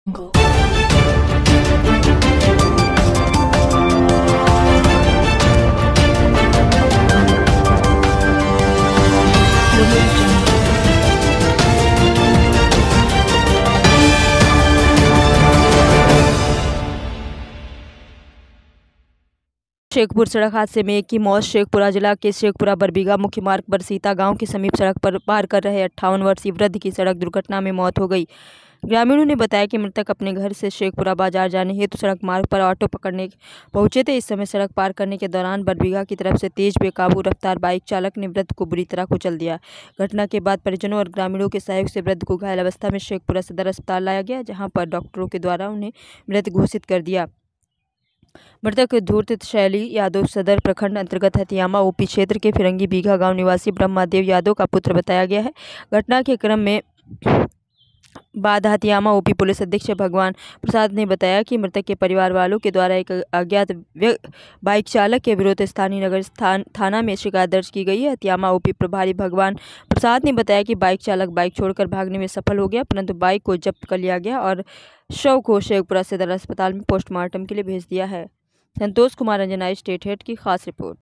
Go. Shekhpur सड़क हादसे में एक की मौत। शेखपुरा जिला के शेखपुरा बरबीघा मुख्य मार्ग पर सीता गांव के समीप सड़क पर पार कर रहे 58 वर्षीय वृद्ध की सड़क दुर्घटना में मौत हो गई। ग्रामीणों ने बताया कि मृतक अपने घर से शेखपुरा बाजार जाने हेतु सड़क मार्ग पर ऑटो पकड़ने पहुंचे थे। इस समय सड़क पार करने के दौरान बरबीघा की तरफ से तेज बेकाबू रफ्तार बाइक चालक ने वृद्ध को बुरी तरह कुचल दिया। घटना के बाद परिजनों और ग्रामीणों के सहयोग से वृद्ध को घायल अवस्था में शेखपुरा सदर अस्पताल लाया गया, जहाँ पर डॉक्टरों के द्वारा उन्हें मृत घोषित कर दिया। मृतक धूर्त शैली यादव सदर प्रखंड अंतर्गत हथियामा ओपी क्षेत्र के फिरंगी बीघा गांव निवासी ब्रह्मादेव यादव का पुत्र बताया गया है। घटना के क्रम में बाद हथियामा ओपी पुलिस अधीक्षक भगवान प्रसाद ने बताया कि मृतक के परिवार वालों के द्वारा एक अज्ञात बाइक चालक के विरुद्ध स्थानीय नगर थाना में शिकायत दर्ज की गई है। हथियामा ओपी प्रभारी भगवान प्रसाद ने बताया कि बाइक चालक बाइक छोड़कर भागने में सफल हो गया, परंतु बाइक को जब्त कर लिया गया और शव को शेखपुरा सदर अस्पताल में पोस्टमार्टम के लिए भेज दिया है। संतोष कुमार अंजनाई, स्टेट हेड की खास रिपोर्ट।